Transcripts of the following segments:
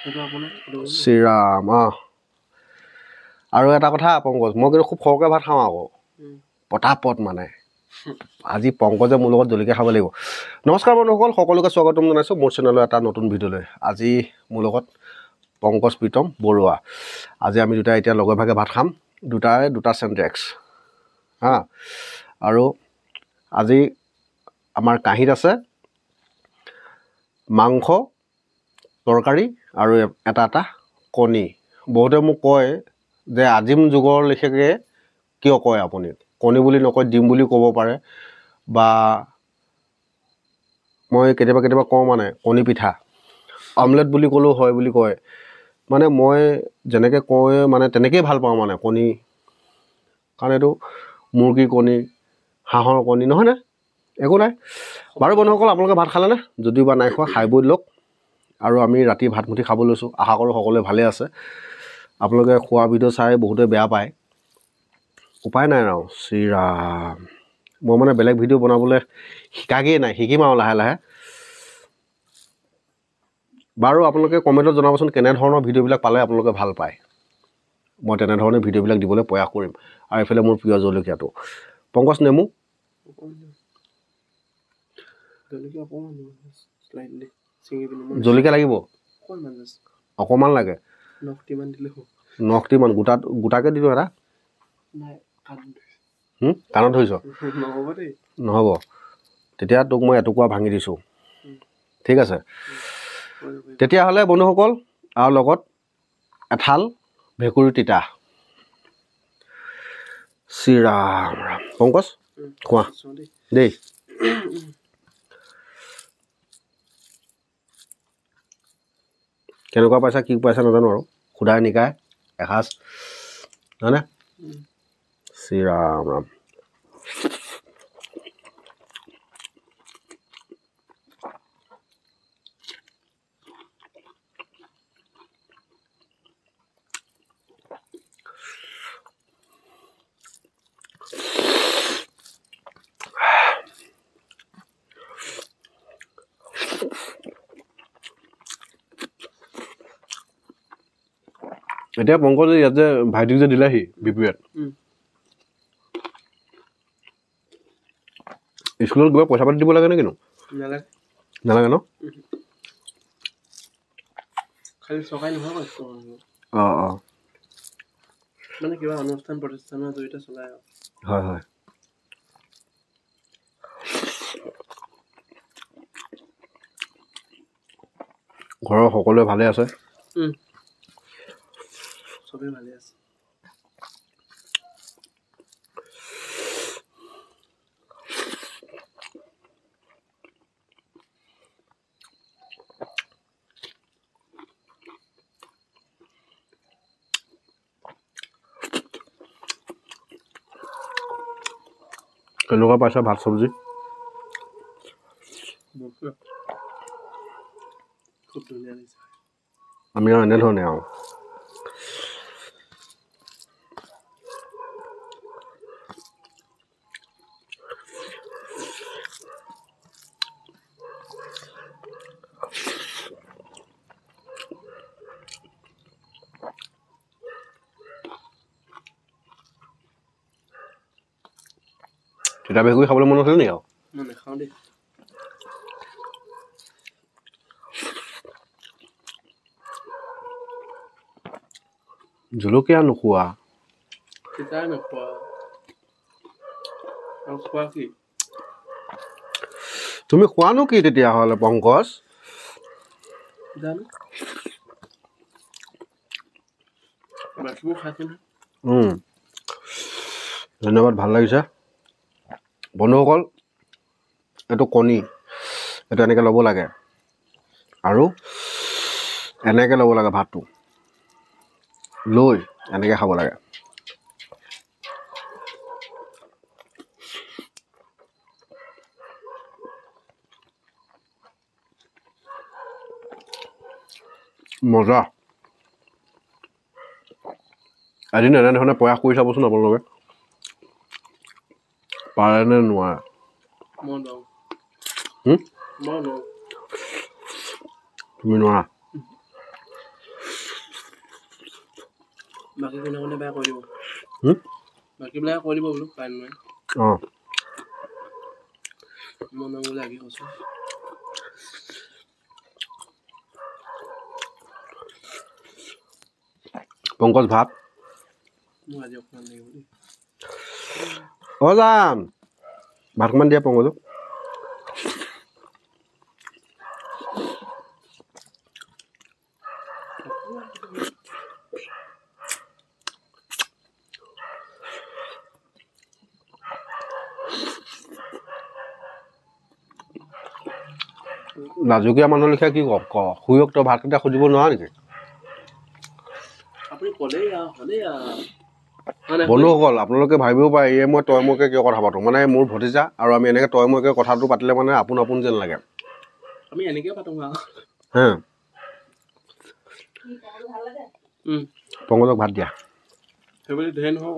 শ্ৰীৰাম আৰু এটা কথা পংকজ মই কিন্তু খুব সৰহকৈ ভাত খাওঁ আকৌ পটাপট মানে আজি পংকজে মোৰ লগত জলকীয়া খাব লাগিব নমস্কাৰ বন্ধুসকল সকলোকে স্বাগতম জনাইছোঁ মোৰ চেনেলৰ এটা নতুন ভিডিঅ'লৈ আজি মোৰ লগত পংকজ প্ৰীতম বৰুৱা আজি আমি দুটা এতিয়া লগে ভাগে ভাত খাম দুটা চেণ্টেক্স হা আৰু আজি আমাৰ কাঁহীত আছে মাংস তৰকাৰী আৰু এটা কণী বহুতে মোক কয় যে আজিম যুগৰ লেখীয়াকৈ কিয় কয় আপুনি কণী বুলি নকয় ডিম বুলি ক'ব পাৰে বা মই কেতিয়াবা কওঁ মানে কণী পিঠা অমলেট বুলি ক'লেও হয় বুলি কয় মানে মই যেনেকৈ কওঁ মানে তেনেকৈয়ে ভাল পাওঁ মানে কণী কাৰণ এইটো মুৰ্গীৰ কণী হাঁহৰ কণী নহয়নে একো নাই বাৰু বন্ধুসকল আপোনালোকে ভাত খালেনে যদিও বা নাই খোৱা খাই বৈ লওক আৰু আমি ৰাতি ভাত মুঠি খাব লৈছোঁ আশা কৰোঁ সকলোৱে ভালে আছে আপোনালোকে খোৱা ভিডিঅ' চাই বহুতে বেয়া পায় উপায় নাই আৰু শ্ৰীৰাম মই মানে বেলেগ ভিডিঅ' বনাবলৈ শিকাগেই নাই শিকিম আৰু লাহে লাহে বাৰু আপোনালোকে কমেণ্টত জনাবচোন কেনেধৰণৰ ভিডিঅ'বিলাক পালে আপোনালোকে ভাল পায় মই তেনেধৰণে ভিডিঅ'বিলাক দিবলৈ প্ৰয়াস কৰিম আৰু এইফালে মোৰ প্ৰিয় জলকীয়াটো পংকজ নেমু জলকীয়া লাগিব অকণমান লাগে নখটিমান গোটাকৈ দিলোঁ এটা কাণত ধৰিছ নহ'ব তেতিয়া তোক মই এটুকুৰা ভাঙি দিছোঁ ঠিক আছে তেতিয়াহ'লে বন্ধুসকল আৰু লগত এঠাল ভেকুৰী তিতা শ্ৰীৰাম ৰাম পংকজ খোৱা দেই কেনেকুৱা পাইছা কি পাইছা নাজানো আৰু সুধাই নিকাই এসাঁজ হয়নে শ্ৰীৰাম ৰাম এতিয়া পংকজ ইয়াত যে ভাইটিক যে দিলেহি বিপিএত স্কুলত গৈ পইচা পাতি দিব লাগে নে কিনো নালাগে ন খালি চৰকাৰী নহয় মানে কিবা অনুষ্ঠান প্ৰতিষ্ঠানৰ জড়িয়তে চলাই হয় হয় ঘৰৰ সকলোৱে ভালে আছে চবেই ভালে আছে কেনেকুৱা পাইছা ভাত চব্জি খুব ধুনীয়া লাগিছে আমি আৰু এনেধৰণে আৰু তিতা ভেকুৰী খাবলৈ মন আছিল নেকি আৰু মই নাখাওঁ দেই জলকীয়া নোখোৱা তিতা নোখোৱা আৰু খোৱা কি তুমি খোৱানো কি তেতিয়াহ'লে পংকজ জানো বাকীবোৰ খাইছে ধন্যবাদ ভাল লাগিছে বন্ধুসকল এইটো কণী এইটো এনেকৈ ল'ব লাগে আৰু এনেকৈ ল'ব লাগে ভাতটো লৈ এনেকৈ খাব লাগে মজা এদিন এনেধৰণে প্ৰয়াস কৰি চাবচোন আপোনালোকে পাৰে নে নোৱাৰে তুমি নোৱাৰা বাকী কোনে কোনে বেয়া কৰি দিব হুম বাকীবিলাকে কৰি দিব বোলো পাই নহয় অঁ মই নগ'লে লাগি কৈছোঁ পংকজ ভাত মোৰ আজি অকণমান লাগিব দেই অঁ যাম ভাতমান দিয়া পংকজক লাজুকীয়া মানুহ লিখা কি ক শুয়ক তই ভাতকেইটা খুজিব নোৱাৰ নেকি আপুনি ক'লেই হ'লেই বন্ধুসকল আপোনালোকে ভাবিব পাৰে এই মই তই মইকে কিয় কথা পাতোঁ মানে মোৰ ভতিজা আৰু আমি এনেকৈ তই মইকে কথাটো পাতিলে মানে আপোন আপোন যেন লাগে আমি এনেকৈ পাতোঁ হা পংকজক ভাত দিয়া সেইবুলি ধেৰ নহ'ব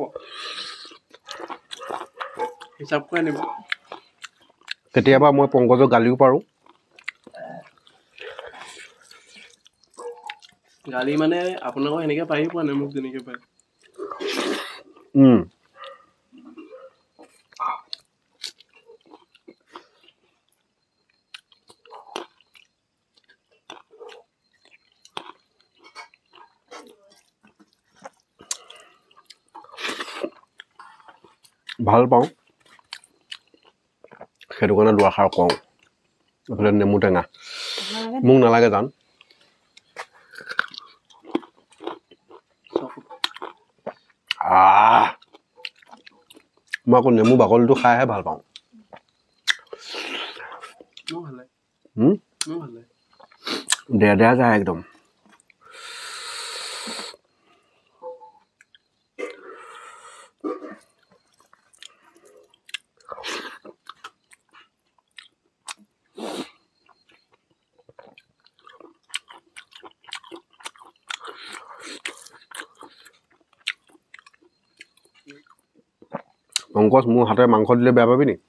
হিচাপ কৰি আনিব কেতিয়াবা মই পংকজক গালিও পাৰোঁ গালি মানে আপোনালোকক সেনেকৈ পাৰি পোৱা নাই মোক যেনেকৈ পায় ভাল পাওঁ সেইটো কাৰণে দুআষাৰ কওঁ এইফালে নেমু টেঙা মোক নালাগে জান মই আকৌ নেমু বাকলিটো খাইহে ভাল পাওঁ মোৰ ভাল লাগে মোৰ ভাল লাগে দেয়া দেয়া যায় একদম পংকজ মোৰ হাতে মাংস দিলে বেয়া পাবি নি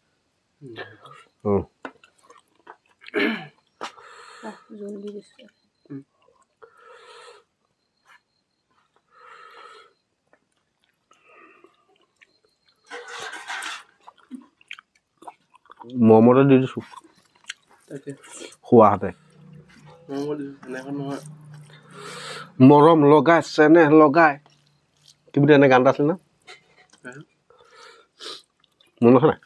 মৰমতে দি দিছোঁ তাকে খোৱা হাতে এনেখন নহয় মৰম লগাই চেনেহ লগাই কি বুলি এনে গান এটা আছিল না মনত আছে নাই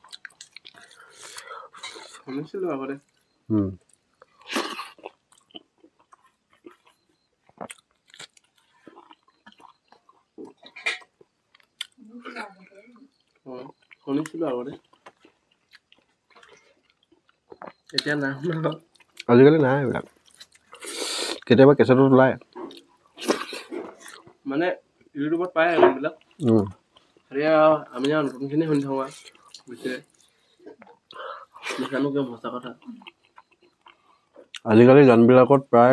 শুনিছিলোঁ আগতে শুনিছিলোঁ আগতে এতিয়া নাই শুনা আজিকালি নাই এইবিলাক কেতিয়াবা কেছেটত ওলায় মানে ইউটিউবত পায় গানবিলাক এতিয়া আমি নতুনখিনি শুনি থাকোঁ বুজিছে নাজানো কিয় সঁচা কথা আজিকালি গানবিলাকত প্ৰায়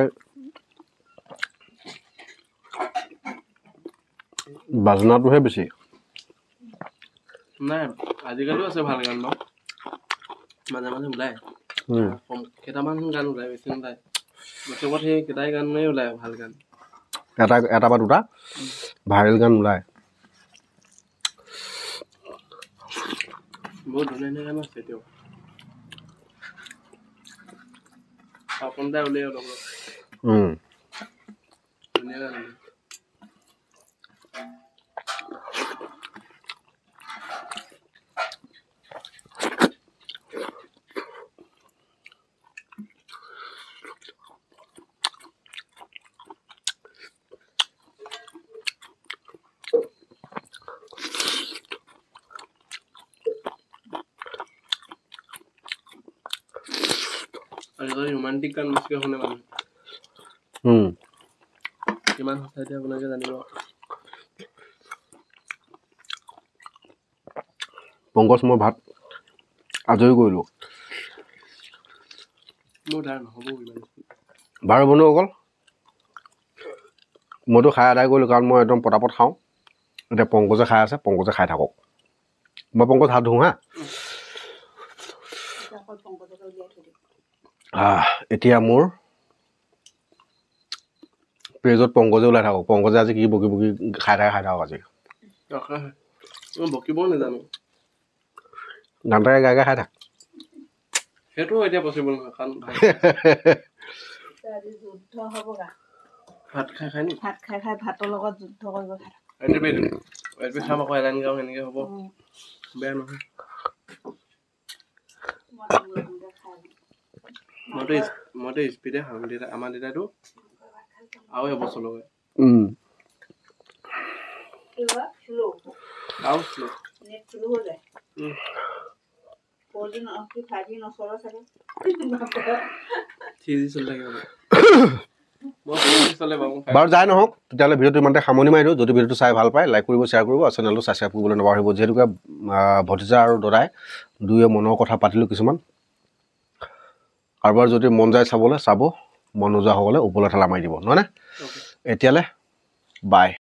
বাজনাটোহে বেছি নাই আজিকালিও আছে ভাল গান বাৰু মাজে মাজে ওলায় কেইটামান গান ওলায় বেছি নোলায় বছৰত সেই কেইটাই গানেই ওলায় ভাল গান এটা বা দুটা ভাইৰেল গান ওলায় বহুত ধুনীয়া ধুনীয়া গান আছে এতিয়াও পাপন দাই উলিয়াই অলপ ধুনীয়া গান আজিকালি ৰোমান্টিক গান বেছিকৈ শুনে মানুহে কিমান সঁচা এতিয়া আপোনালোকে জানিব পংকজ মই ভাত আজৰি কৰিলোঁ মোৰ দ্বাৰা নহ'ব ইমান বাৰু বন্ধুসকল মইতো খাই আদায় কৰিলোঁ কাৰণ মই একদম পটাপট খাওঁ এতিয়া পংকজে খাই আছে পংকজে খাই থাকক মই পংকজ হাত ধুওঁ হা এতিয়া মোৰ পেজত পংকজে ওলাই থাকক পংকজে আজি কি বকি বকি খাই থাকক আজি মই বকিবও নাজানো গান তাকে গাই খাই থাক সেইটো এতিয়া পচিবল নহয় কাৰণ যুদ্ধ হ'ব গা ভাত খাই নি ভাত খাই ভাতৰ লগত যুদ্ধ কৰিব খাই এইটো খাম আকৌ এলানি গাঁও সেনেকৈ হ'ব বেয়া নহয় মইতো স্পীডে খাম দেউতা আমাৰ দেউতাটো আৰু এবছৰ লগাই আৰু শ্ল' চিজি চলি থাকে বাৰু যাই নহওক তেতিয়াহ'লে ভিডিঅ'টো ইমানতে সামৰণি মাৰি দিওঁ যদি ভিডিঅ'টো চাই ভাল পায় লাইক কৰিব শ্বেয়াৰ কৰিব আৰু চেনেলটো ছাবস্ক্ৰাইব কৰিবলৈ নাপাহৰিব যিহেতুকে ভতিজা আৰু দদাই দুয়ে মনৰ কথা পাতিলোঁ কিছুমান কাৰোবাৰ যদি মন যায় চাবলৈ চাব মন নোযোৱা হ'লে ওপৰলৈ ঠেলা মাৰি দিব নহয়নে এতিয়ালৈ বাই